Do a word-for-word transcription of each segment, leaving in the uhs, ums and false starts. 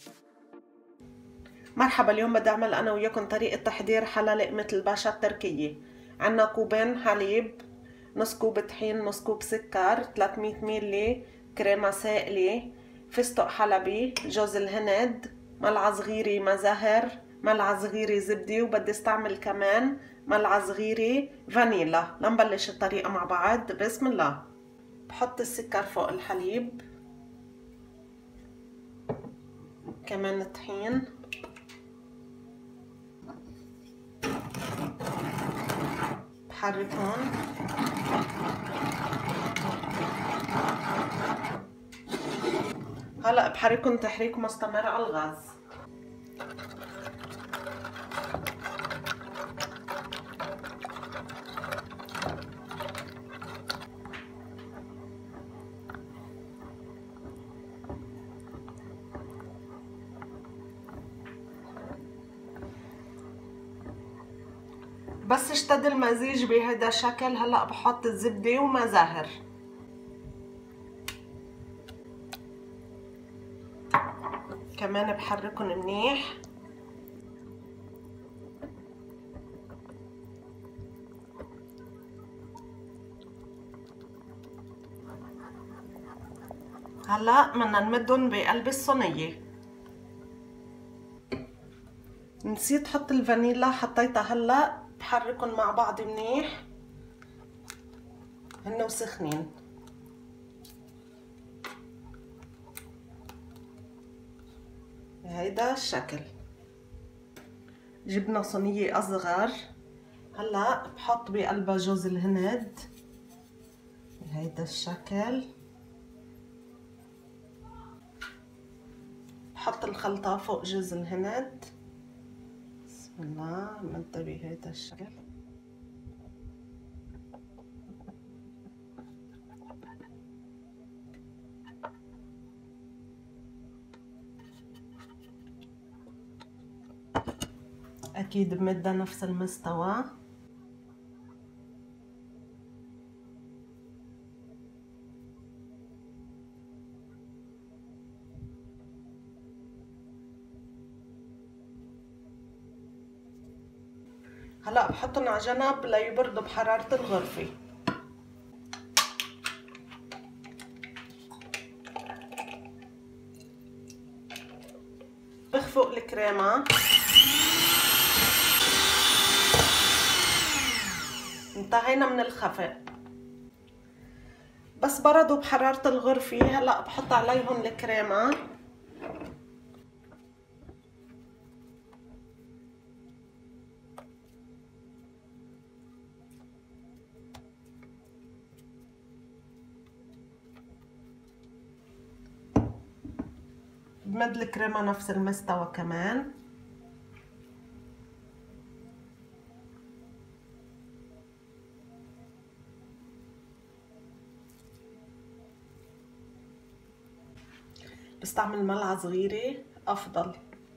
مرحبا، اليوم بدي اعمل انا وياكم طريقة تحضير حلا لقمة الباشا التركية. عنا كوبين حليب، نص كوب طحين، نص كوب سكر، ثلاثمية ميلي كريمة سائلة، فستق حلبي، جوز الهند، ملعقة صغيرة ماء زهر، ملعقة صغيرة زبدة، وبدي استعمل كمان ملعقة صغيرة فانيلا. لنبلش الطريقة مع بعض. بسم الله. بحط السكر فوق الحليب، كمان الطحين، بحركهم. هلا بحركهم تحريك مستمر على الغاز. بس اشتد المزيج بهذا الشكل، هلا بحط الزبده وماء زهر. كمان بحركهم منيح. هلا بدنا نمدهم بقلب الصينيه. نسيت حط الفانيلا، حطيتها هلا. بحركهم مع بعض منيح هن وسخنين. بهيدا الشكل. جبنا صينيه اصغر، هلا بحط بقلبها جوز الهند بهيدا الشكل. بحط الخلطة فوق جوز الهند. بسم الله. مدها بهيدا الشكل. اكيد بمدها نفس المستوى. هلا بحطهم على جنب ليبردوا بحرارة الغرفة. بخفق الكريمة. انتهينا من الخفق. بس بردوا بحرارة الغرفة، هلا بحط عليهم الكريمة. بمد الكريمة نفس المستوى كمان. بستعمل ملعقة صغيرة افضل.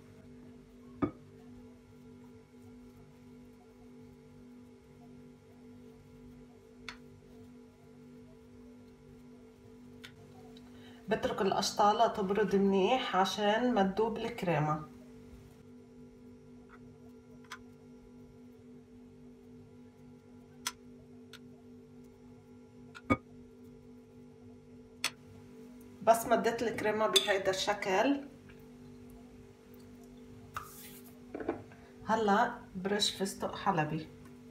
بترك القشطة تبرد منيح عشان ما تذوب الكريمة. بس مديت الكريمة بهيدا الشكل. هلا برش فستق حلبي.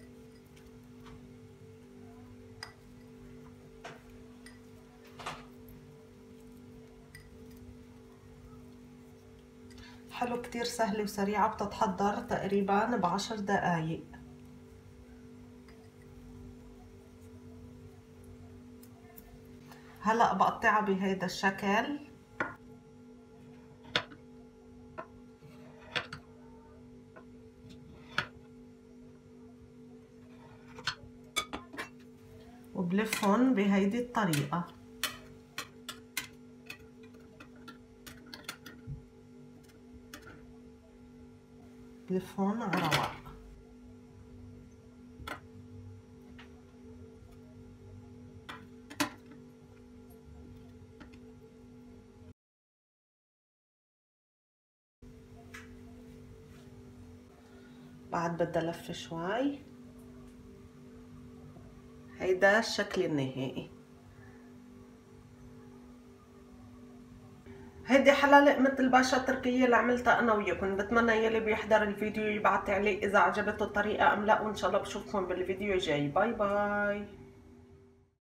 حلو، كتير سهلة وسريعة، بتتحضر تقريبا بعشر دقايق. هلأ بقطعها بهيدا الشكل. وبلفهم بهيدي الطريقة. بلفهم على رواق. بعد بدي الف شوي. هيدا الشكل النهائي. هيدي حلا لقمة الباشا التركية اللي عملتها انا وياكم. بتمنى يلي بيحضر الفيديو يبعت تعليق اذا عجبته الطريقة ام لا، وان شاء الله بشوفكم بالفيديو الجاي. باي باي.